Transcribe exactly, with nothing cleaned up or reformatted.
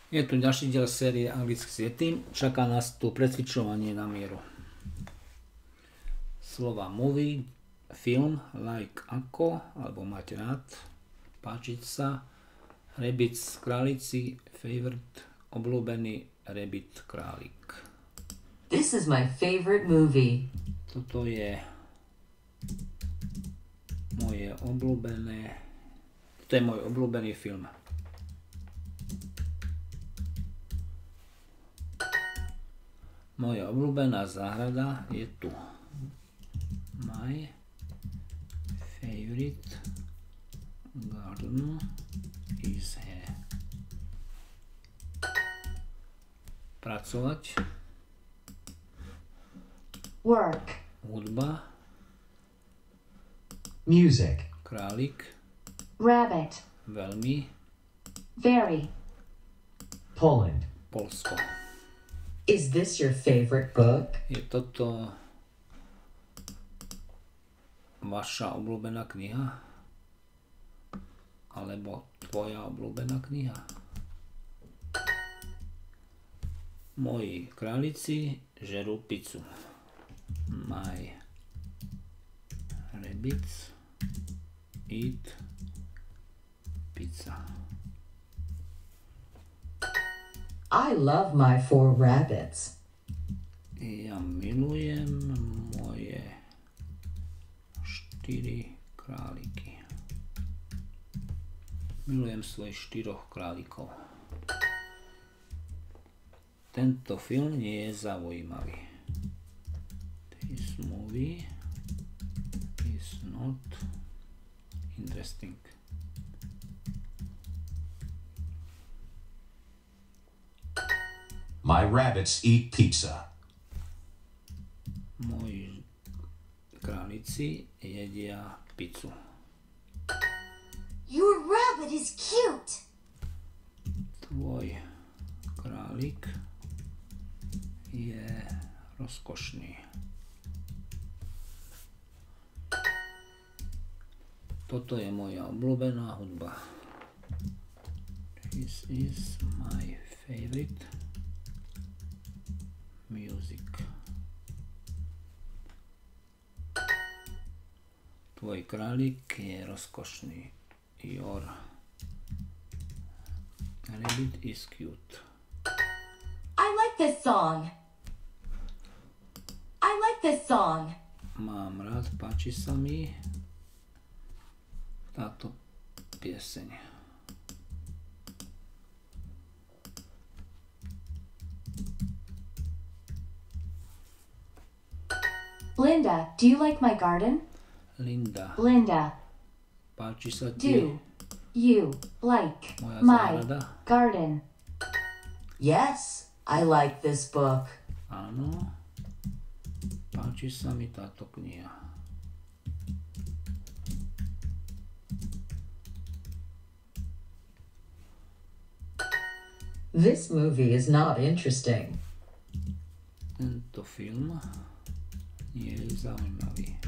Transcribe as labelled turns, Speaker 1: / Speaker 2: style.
Speaker 1: Je tu ďalší diel série anglicky s Yetim. Čaká nás tu precvičovanie na mieru. Slova movie, film, like ako, alebo mať rád, páčiť sa, rabbit králici, favorite, obľúbený, rabbit králik.
Speaker 2: This is my favorite movie.
Speaker 1: Toto je moje obľúbené, toto je môj obľúbený film. Moja obľúbená záhrada je tu. My favorite garden is here. Pracovať.
Speaker 3: Work.
Speaker 1: Hudba.
Speaker 4: Music.
Speaker 1: Králik.
Speaker 3: Rabbit.
Speaker 1: Veľmi.
Speaker 3: Very.
Speaker 4: Poland.
Speaker 1: Polsko.
Speaker 2: Is this your favorite book?
Speaker 1: Je toto vaša obľúbená kniha? Alebo tvoja obľúbená kniha? Moji králici žerú pizzu. My rabbits eat pizza.
Speaker 2: I love my four rabbits.
Speaker 1: Ja milujem moje štyri králiky. Milujem svojich štyroch králikov. Tento film nie je zaujímavý. This movie is not interesting.
Speaker 4: My rabbits eat pizza.
Speaker 1: Moji králici jedia pizzu.
Speaker 3: Your rabbit is cute.
Speaker 1: Tvoj králik je rozkošný. Toto je moja obľúbená hudba. This is my favorite music. Tvoj králik je rozkošný. Your rabbit is cute.
Speaker 3: I like this song. I like this song.
Speaker 1: Mám rád, páči sa mi táto pieseň.
Speaker 3: Linda, do you like my garden?
Speaker 1: Linda,
Speaker 3: Linda,
Speaker 1: páči sa ti
Speaker 3: do you like
Speaker 1: moja
Speaker 3: my
Speaker 1: záhrada?
Speaker 3: garden?
Speaker 2: Yes, I like this book.
Speaker 1: Áno, páči sa mi táto kniha.
Speaker 2: This movie is not interesting.
Speaker 1: Tento film nie je zaujímavý.